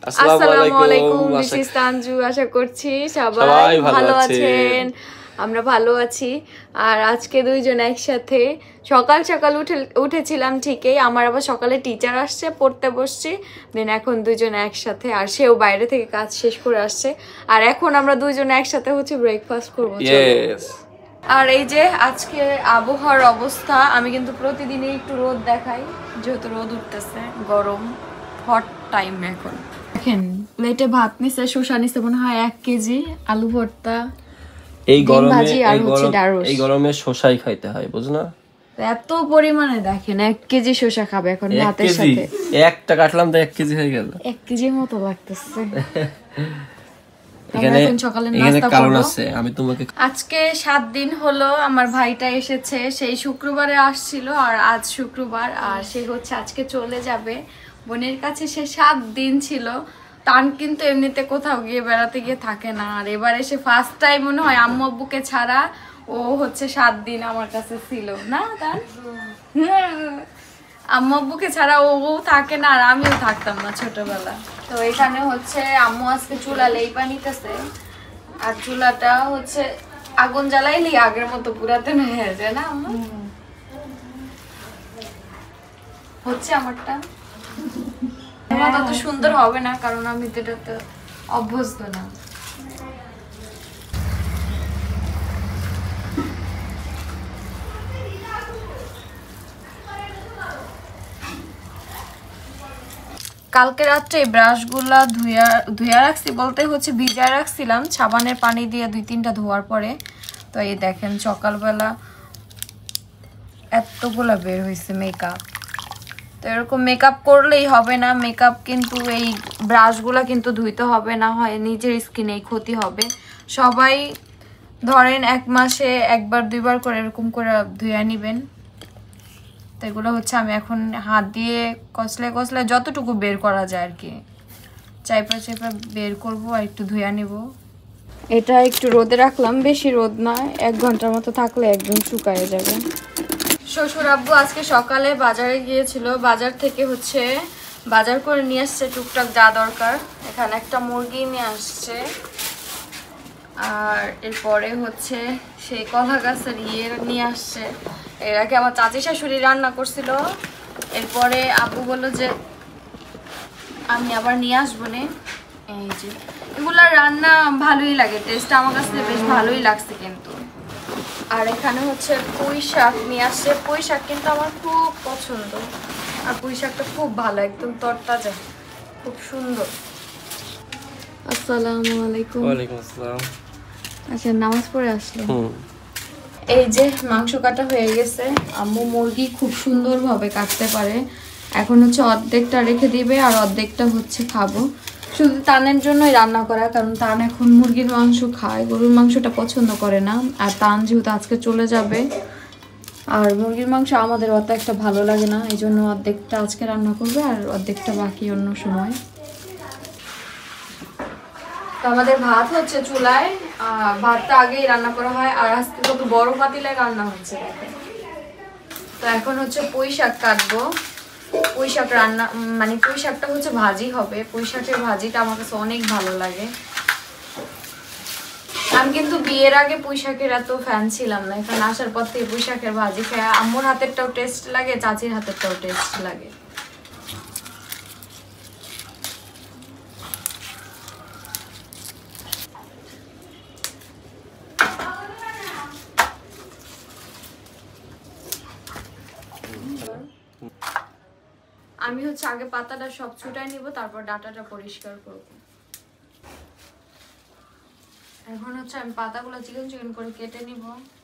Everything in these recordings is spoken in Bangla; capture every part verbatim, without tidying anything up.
আসসালামু আলাইকুম, দিস ইজ তানজু। আশা করছি সবাই ভালো আছেন, আমরা ভালো আছি। আর আজকে দুইজন একসাথে সকাল সকাল উঠে উঠেছিলাম ঠিকই, আমার আবার সকালে টিচার আসছে, পড়তে বসছি, দেন এখন দুইজন একসাথে, আর সেও বাইরে থেকে কাজ শেষ করে আসছে, আর এখন আমরা দুইজন একসাথে হচ্ছে ব্রেকফাস্ট করবো। আর এই যে আজকে আবহাওয়ার অবস্থা, আমি কিন্তু প্রতিদিনই একটু রোদ দেখাই, যেহেতু রোদ উঠতেছে, গরম হট টাইম এখন। দেখেন প্লেটে ভাত নিছে, শসা নিছে মনে হয় এক কেজি, আলু ভর্তা, এই গরমে এই গরমে শসাই খাইতে হয়, বুঝ না? এত পরিমাণে দেখেন এক কেজি শসা খাবে এখন ভাতের সাথে। একটা কাটলাম তো এক কেজি হয়ে গেল, এক কেজির মতো লাগতেছে। এখানে এখানে কারণ আছে, আমি তোমাকে আজকে সাত দিন হলো আমার ভাইটা এসেছে, সেই শুক্রবারে আসছিল, আর আজ শুক্রবার, আর সে হচ্ছে আজকে চলে যাবে বোনের কাছে। সে সাত দিন ছিল। তান কিন্তু এমনিতে কোথাও গিয়ে বেড়াতে গিয়ে থাকে না, আর এবার এসে ফার্স্ট টাইম মনে হয় আম্মু আব্বুকে ছাড়া ও হচ্ছে সাত দিন আমার কাছে ছিল না। তান আম্মু আব্বুকে ছাড়া ও থাকে না, আর আমিও থাকতাম না ছোটবেলা। তো এখানে হচ্ছে আম্মু আজকে চুলা লেইপা নিতেছে, আর চুলাটা হচ্ছে আগুন জ্বালাইলি আগের মতো পুরাতন হয়ে যায় না আম্মু? হচ্ছে আমারটা তত সুন্দর হবে না, কারণ আমি তো এটাতে অভ্যস্ত না। কালকে রাত্রে এই ব্রাশগুলা ধুয়া ধুয়া রাখছি, বলতে হচ্ছে ভিজা রাখছিলাম সাবানের পানি দিয়ে দুই তিনটা ধোয়ার পরে। তো এই দেখেন সকালবেলা এতগুলা বের হয়েছে মেকআপ। তো এরকম মেকআপ করলেই হবে না, মেকআপ কিন্তু এই ব্রাশগুলা কিন্তু ধুইতে হবে, না হয় নিজের স্কিনেই ক্ষতি হবে। সবাই ধরেন এক মাসে একবার দুইবার করে এরকম করে ধুয়ে নিবেন। তো এগুলো হচ্ছে আমি এখন হাত দিয়ে কসলে কসলে যতটুকু বের করা যায় আর কি, চাইপা চাইপা বের করবো আর একটু ধুয়ে নিব। এটা একটু রোদে রাখলাম, বেশি রোদ না, এক ঘন্টার মতো থাকলে একদম শুকায় যাবে। শ্বশুর আব্বু আজকে সকালে বাজারে গিয়েছিল, বাজার থেকে হচ্ছে বাজার করে নিয়ে আসছে টুকটাক যা দরকার। এখানে একটা মুরগি নিয়ে আসছে, আর এরপরে হচ্ছে সেই কলা গাছের ইয়ে নিয়ে আসছে। এর আগে আমার চাচি শাশুড়ি রান্না করছিল, এরপরে আব্বু বললো যে আমি আবার নিয়ে আসবো নে। এই যে এগুলা রান্না ভালোই লাগে, টেস্ট আমার কাছে বেশ ভালোই লাগছে কিন্তু। আর এখানে হচ্ছে পুঁই শাক নিয়ে আসছে, পুঁই শাক কিন্তু আমার খুব পছন্দ, আর পুঁই শাকটা খুব ভালো, একদম তরতাজা, খুব সুন্দর। আসসালামু আলাইকুম। ওয়ালাইকুম আসসালাম। আচ্ছা, নামাজ পড়ে আসলে। এই যে মাংস কাটা হয়ে গেছে, আম্মু মুরগি খুব সুন্দরভাবে কাটতে পারে। এখন হচ্ছে অর্ধেকটা রেখে দিবে আর অর্ধেকটা হচ্ছে খাবো, শুধু তানের জন্যই রান্না করা, কারণ তান এখন মুরগির মাংস খায়, গরুর মাংসটা পছন্দ করে না। আর তান যেহেতু আজকে চলে যাবে, আর মুরগির মাংস আমাদের অত একটা ভালো লাগে না, এই জন্য অর্ধেকটা আজকে রান্না করবে আর অর্ধেকটা বাকি অন্য সময়। তো আমাদের ভাত হচ্ছে চুলায়, ভাতটা আগেই রান্না করা হয়, আর আজকে কত বড় পাতিলে রান্না হচ্ছে। তো এখন হচ্ছে পুঁই শাক কাটবো, পুঁই শাক রান্না মানে পুঁই শাকটা হচ্ছে ভাজি হবে। পুঁই শাকের ভাজিটা আমার কাছে অনেক ভালো লাগে। আমি কিন্তু বিয়ের আগে পুঁই শাকের এত ফ্যান ছিলাম না, এখানে আসার পর থেকে পুঁই শাকের ভাজি খাই। আম্মুর হাতেরটাও টেস্ট লাগে, চাচির হাতেরটাও টেস্ট লাগে। আমি হচ্ছে আগে পাতাটা সব ছুটাই নিব, তারপর ডাটাটা পরিষ্কার করব। এখন হচ্ছে আমি পাতাগুলো চিকন চিকন করে কেটে নিব।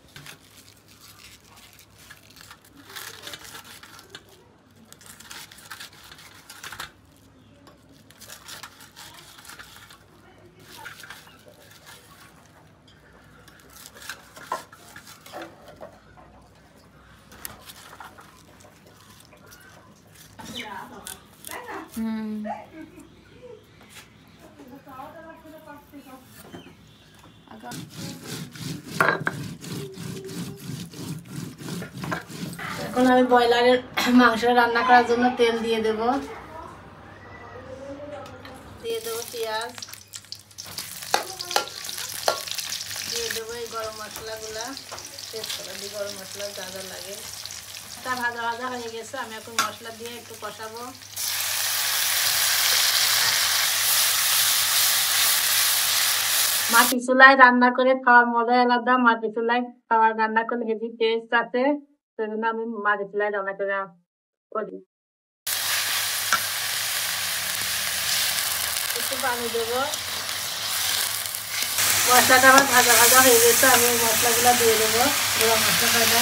হুম এখন আমি ব্রয়লারের মাংস রান্না করার জন্য তেল দিয়ে দেব। দিয়ে তেজপাতা দিয়ে গরম মশলা যা যা লাগে তা ভাজা ভাজা হয়ে গেছে। আমি এখন মশলা দিয়ে একটু কষাবো। মাটি চুলায় রান্না করে খাওয়ার মজা আলাদা। মাটি চুলায় খাওয়ার রান্না করলে হেভি টেস্ট আছে, সেজন্য আমি মাটি চুলায় রান্না করে করি। একটু পানি দেবো। মশলাটা আমার ভাজা ভাজা হয়ে গেছে, আমি মশলাগুলো দিয়ে দেবো। পুরো মশলাটা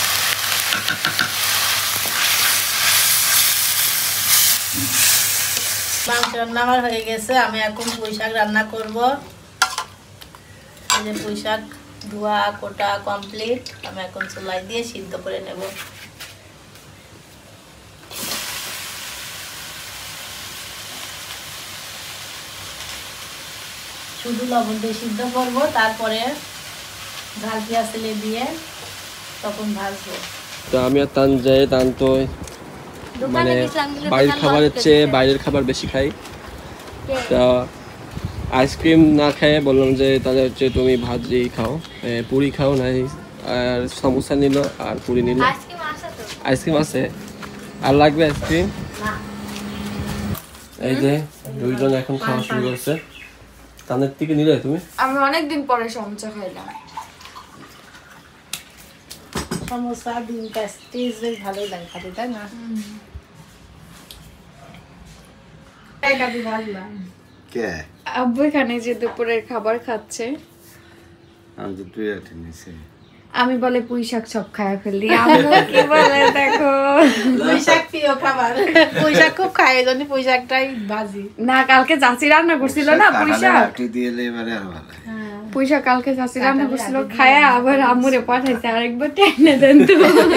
মাংস রান্না আমার হয়ে গেছে। আমি এখন পুঁই শাক রান্না করবো। এই যে পুঁই শাক ধোয়া কোটা কমপ্লিট। আমি এখন চুলাই দিয়ে সিদ্ধ করে নেব। শুধু লবণ দিয়ে সিদ্ধ করবো, তারপরে ঝাল পেঁয়াজ তেলে দিয়ে তখন ভাজবো। তো আমি আর তান যাই, তান তো মানে বাড়ির খাবারের চেয়ে বাইরের খাবার বেশি খাই। তা আইসক্রিম না খেয়ে বললাম যে তাহলে হচ্ছে তুমি ভাজি খাও, পুরি খাও, নাই আর সমোসা নিল আর পুরি নিল। আইসক্রিম আছে আর লাগবে আইসক্রিম? এই যে দুইজন এখন খাওয়া শুরু করছে। তানের থেকে নিলে তুমি? আমি অনেকদিন পরে সমোসা খাইলাম। সমোসা ডিম পেস্ট্রিজ বেশ ভালোই লাগে খাতে, তাই না? আব্বু এখানে যে দুপুরের খাবার খাচ্ছে, আমি বলে পুঁই শাক সব খায় ফেললি, আম্মু কি বলে দেখো পুঁই শাক প্রিয় খাবার। পুঁই শাক খুব খায়, এই জন্য পুঁই শাকটাই ভাজি। না কালকে চাচি রান্না করছিল না পুঁই শাক, পুঁই শাক কালকে চাচি রান্না করছিল, খায় আবার আম্মুরে পাঠাইছে আরেকবার টেনে দেন তো।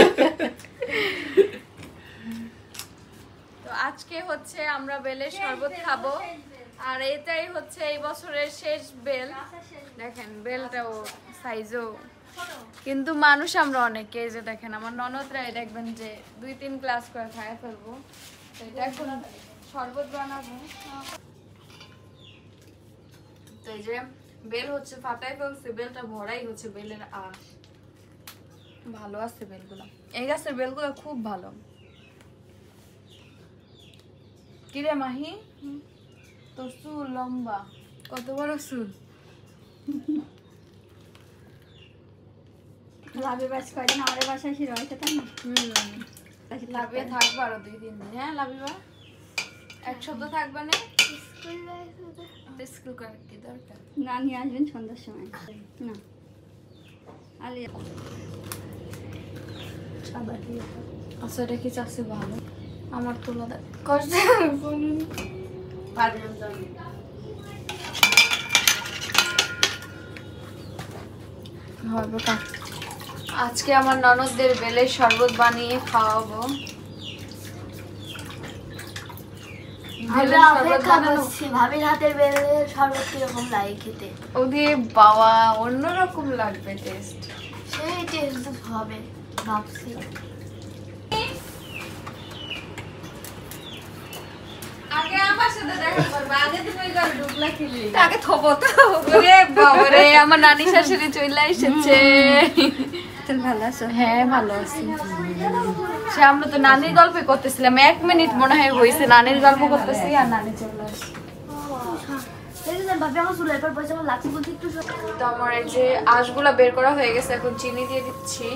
তো আজকে হচ্ছে আমরা বেলের শরবত খাবো, আর এটাই হচ্ছে এই বছরের শেষ বেল। দেখেন বেলটাও সাইজও, কিন্তু মানুষ আমরা অনেকে, যে দেখেন আমার ননদরাই দেখবেন যে দুই তিন গ্লাস করে খায় ফেলবো। এটা এখন শরবত বানাবো। তো এই যে বেল হচ্ছে ফাটাই ফেলছে, বেলটা ভরাই হচ্ছে বেলের আঁশ। ভালো আছে বেলগুলো, এই গাছের বেলগুলো খুব ভালো। কিরে মাহি, তোর চুল লম্বা, কত বড় চুল। লাভে বাস কয়দিন আমাদের বাসায় এসে রয়েছে, তাই না? হুম, লাভিয়ে থাকবো আরো দুই তিন দিন। হ্যাঁ লাভিবা এক সপ্তাহ থাকবে না? স্কুল করার কি দরকার? না নিয়ে আসবেন সন্ধ্যার সময়। না আলিয়া আচ্ছা এটা কি চাচ্ছে ভালো, আমার তোলা দেখ কষ্ট হবে। আজকে আমার ননদদের বেলের শরবত বানিয়ে খাওয়াবো। ভাবির হাতের বেলের শরবত কিরকম লাগে খেতে? ওদের বাবা অন্যরকম লাগবে টেস্ট, সেই টেস্ট হবে ভাবছি। আগে আমার সাথে দেখা করবে, আগে তুমি ঘরে ঢুকলা খেলি, আগে থবো তো। ওরে বাবা রে, আমার নানি শাশুড়ি চলে এসেছে। তুমি ভালো আছো? হ্যাঁ ভালো আছি। সে আমরা তো নানির গল্প করতেছিলাম, এক মিনিট মনে হয় হয়েছে নানির গল্প করতেছি আর নানি চলে আসছে। তো আমার এই যে আঁশগুলা বের করা হয়ে গেছে, এখন চিনি দিয়ে দিচ্ছি।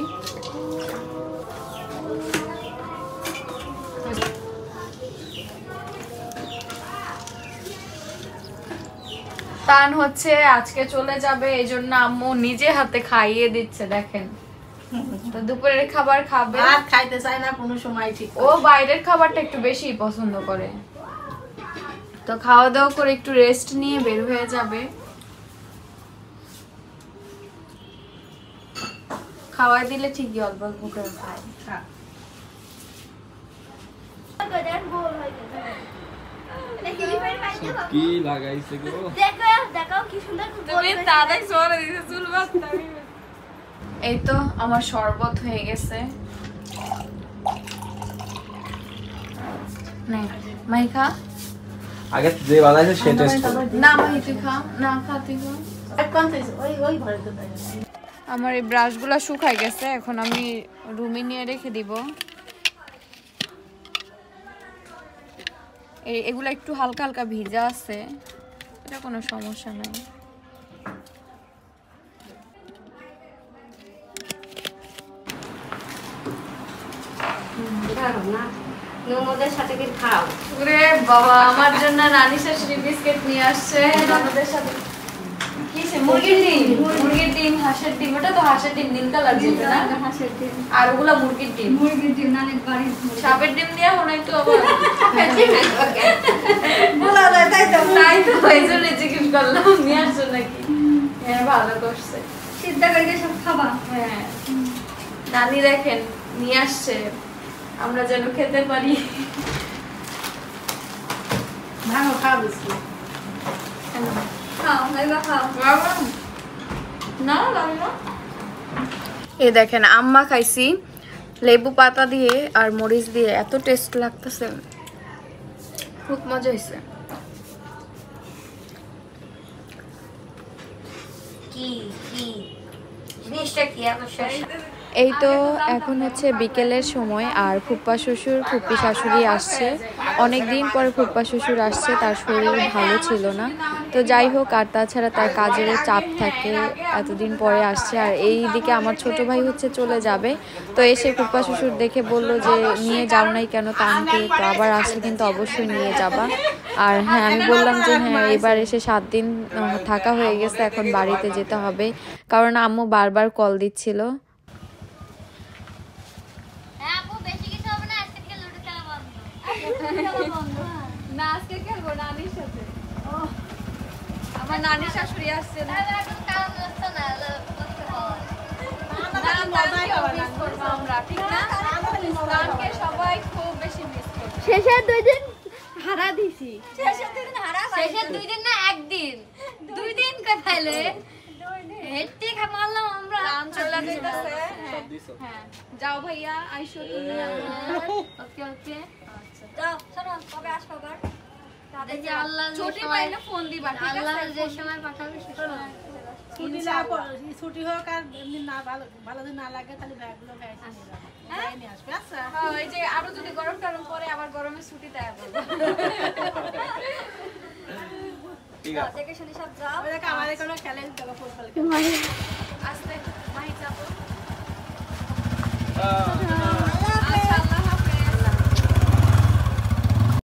তান হচ্ছে আজকে চলে যাবে, এই জন্য আম্মু নিজে হাতে খাইয়ে দিচ্ছে। দেখেন তো দুপুরের খাবার খাবে, আর খাইতে চায় না কোনো সময় ঠিক। ও বাইরের খাবারটা একটু বেশি পছন্দ করে। তো খাওয়া দাওয়া করে একটু রেস্ট নিয়ে বের হয়ে যাবে। খাওয়াই দিলে ঠিকই অল্প অল্প করে খায়। কি লাগাইছে গো? দেখো দেখো কি সুন্দর তুমি তাদের সরে দিতে চুল বাঁধতে। এই তো আমার শরবত হয়ে গেছে। নে মাই খা। আগে যে বানাইছে সে টেস্ট করো। না মাই তুই খা, না খা তুই খা। এক কোন ওই ওই ঘরে তো তাই। আমার এই ব্রাশগুলো শুকাই গেছে, এখন আমি রুমে নিয়ে রেখে দিব। এগুলো একটু হালকা হালকা ভিজা আছে, এটা কোনো সমস্যা নাই। ননদের সাথে কি খাও? ওরে বাবা, আমার জন্য নানি শাশুড়ি বিস্কিট নিয়ে আসছে। ননদের সাথে কিসে? মুরগির ডিম, মুরগির ডিম, হাঁসের ডিম। ওটা তো হাঁসের ডিম, নীল কালার যেটা না? হাঁসের ডিম। আর ওগুলা মুরগির ডিম। মুরগির ডিম নানি বাড়ির সাপের ডিম দিয়ে হলো একটু আবার বলা যায় তাই তো। তাই তো এই জন্য জিজ্ঞেস করলাম নিয়ে আসছো নাকি। হ্যাঁ ভালো করছে। সিদ্ধা করে সব খাবা। হ্যাঁ নানি দেখেন নিয়ে আসছে, আমরা যেন খেতে পারি। ভালো খাওয়া বেশি। খাও এবার খাও। না না এ দেখেন আম্মা খাইছি লেবু পাতা দিয়ে আর মরিচ দিয়ে, এত টেস্ট লাগতেছে, খুব মজা হয়েছে। কি কি জিনিসটা কি এত শেষ? এই তো এখন হচ্ছে বিকেলের সময়, আর ফুপ্পা শ্বশুর ফুপ্পি শাশুড়ি আসছে। অনেক দিন পরে ফুপ্পা শ্বশুর আসছে, তার শরীর ভালো ছিল না, তো যাই হোক, আর তাছাড়া তার কাজেরও চাপ থাকে, এতদিন পরে আসছে। আর এই দিকে আমার ছোট ভাই হচ্ছে চলে যাবে, তো এসে ফুপ্পা শ্বশুর দেখে বলল যে নিয়ে যাও নাই কেন তানকে, তো আবার আসলে কিন্তু অবশ্যই নিয়ে যাবা। আর হ্যাঁ আমি বললাম যে হ্যাঁ এবার এসে সাত দিন থাকা হয়ে গেছে, এখন বাড়িতে যেতে হবে, কারণ আম্মু বারবার কল দিচ্ছিল। না আজকে খেলবো নানির সাথে, আমার নানির শাশুড়ি আসছে না। সবাই খুব বেশি মিস করবো। শেষের দুই দিন হারা দিছি। শেষের দুই দিন হারা শেষের দুই দিন না একদিন দুই দিন কাটাইলে হেঁটে খামালাম আমরা। গান চলে যাইতাছে। হ্যাঁ যাও ভাইয়া আইসো তুমি। ওকে ওকে যাও চলো কবে আসবে আবার? তাদের যে আল্লাহ ছুটি পাইলে ফোন দিবা, ঠিক আছে? আল্লাহ যে সময় পাঠাবে সে সময় ছুটি না ছুটি হোক আর এমনি না ভালো ভালো দিন না লাগে তাহলে ব্যাগগুলো ব্যাগ নিয়ে আসবে। আচ্ছা হ্যাঁ এই যে আরো যদি গরম টরম পরে আবার গরমে ছুটি দেয়া বলবো। ঠিক আছে দেখে শুনে সব যাও। আমাদের কোনো খেলে ফুটবল